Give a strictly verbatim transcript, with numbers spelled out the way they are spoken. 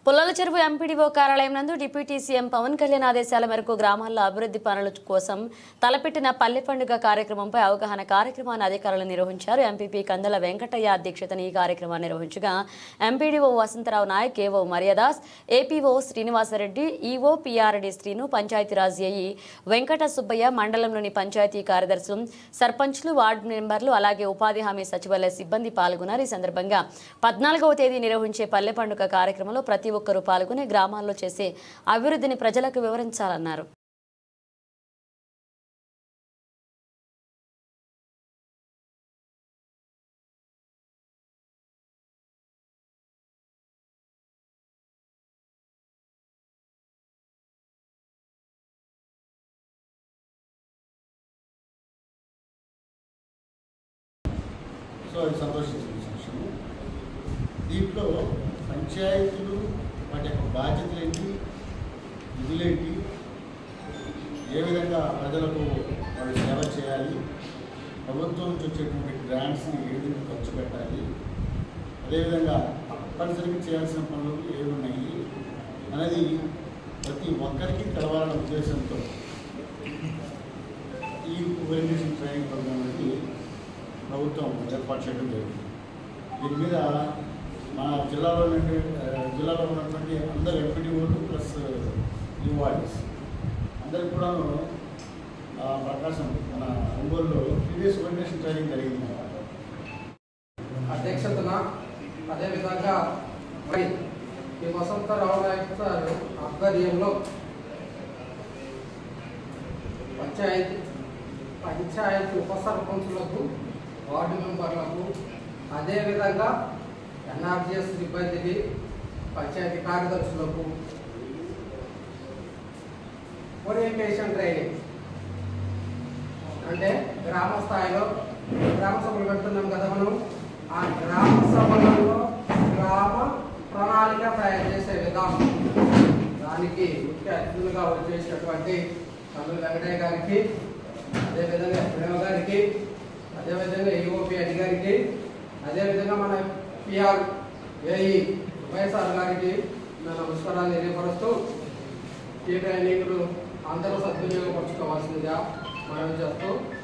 పుల్లల చెరువు ఎంపీడీఓ కార్యాలయం నందు డిప్యూటీ సీఎం పవన్ కళ్యాణ్ ఆదేశాల మేరకు గ్రామాల్లో అభివృద్ధి పనుల కోసం తలపెట్టిన పల్లె పండుగ కార్యక్రమంపై అవగాహన కార్యక్రమాన్ని అధికారులు నిర్వహించారు. ఎంపీపీ కందల వెంకటయ్య అధ్యక్షతన ఈ కార్యక్రమాన్ని నిర్వహించగా MPDO Vasantharao Nayak, AO Maryadas, APO Srinivasareddy, EO PRD Srinu, Panchayatiraj AE Venkata Subbaiah, మండలంలోని పంచాయతీ కార్యదర్శులు, సర్పంచ్లు, వార్డు మెంబర్లు, అలాగే ఉపాధి హామీ సచివాలయ సిబ్బంది పాల్గొన్నారు. ఈ సందర్భంగా పద్నాలుగవ తేదీ నిర్వహించే పల్లె పండుగ కార్యక్రమంలో ప్రతి ఒక్కరూ పాల్గొని గ్రామాల్లో చేసే అభివృద్ధిని ప్రజలకు వివరించాలన్నారు. సో అది సంతోషించిన విషయం. దీంట్లో పంచాయతీలు వాటి యొక్క బాధ్యతలు ఏంటి, నిధులేంటి, ఏ విధంగా ప్రజలకు వాళ్ళు సేవ చేయాలి, ప్రభుత్వం నుంచి వచ్చేటువంటి గ్రాంట్స్ని ఏ విధంగా ఖర్చు పెట్టాలి, అదేవిధంగా తప్పనిసరిగా చేయాల్సిన పనులు ఏవి ఉన్నాయి అనేది ప్రతి ఒక్కరికి తెలవాలనే ఉద్దేశంతో ఈ ఓరియంటేషన్ ట్రైనింగ్ ప్రోగ్రామ్ అనేది ప్రభుత్వం ఏర్పాటు చేయడం జరిగింది. దీని మీద మన జిల్లాలో జిల్లాలో ఉన్నటువంటి అందరు ఎంపీడీఓలు ప్లస్ యూఆర్డీస్ అందరికి కూడా ప్రకాశం మన ఒంగోలులో ప్రీవియస్ ఓరియంటేషన్ ట్రైనింగ్ జరిగింది. అధ్యక్షతన అదేవిధంగా మరి ఈ వసంతరావు నాయక్ సార్ ఆధ్వర్యంలో పంచాయతీ పంచాయతీ ఉప సర్పంచులకు, వార్డు మెంబర్లకు, అదేవిధంగా ఎన్ఆర్జీఎస్ సిబ్బందికి, పంచాయతీ కార్యదర్శులకు ఓరియంటేషన్ ట్రైనింగ్ అంటే గ్రామ స్థాయిలో గ్రామ సభలు పెడుతున్నాం కదా మనం. ఆ గ్రామ సభలలో గ్రామ ప్రణాళిక తయారు చేసే విధానం, దానికి ముఖ్య అతిథులుగా వచ్చేసినటువంటి కందుల వెంకటయ్య గారికి, అదేవిధంగా ప్రేమ గారికి, అదేవిధంగా ఈఓపీ అధికారికి, అదేవిధంగా మన పిఆర్ ఏఈ వైఎస్ఆర్ గారికి నా నమస్కారాలు తెలియపరుస్తూ ఈ ట్రైనింగ్లు అందరూ సద్వినియోగపరచుకోవాల్సిందిగా మనవి చేస్తూ